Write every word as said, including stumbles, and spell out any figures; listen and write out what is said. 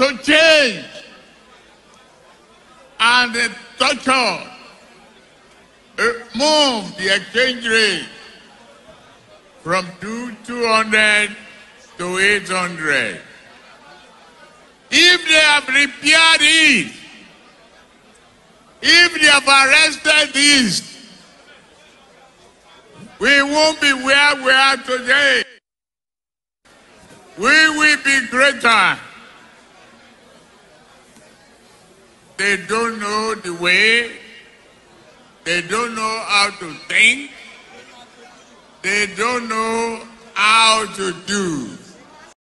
to change and uh, torture, uh, move the exchange rate from two, two hundred to eight hundred. If they have repaired it, if they have arrested this, we won't be where we are today. We will be greater. They don't know the way. They don't know how to think. They don't know how to do.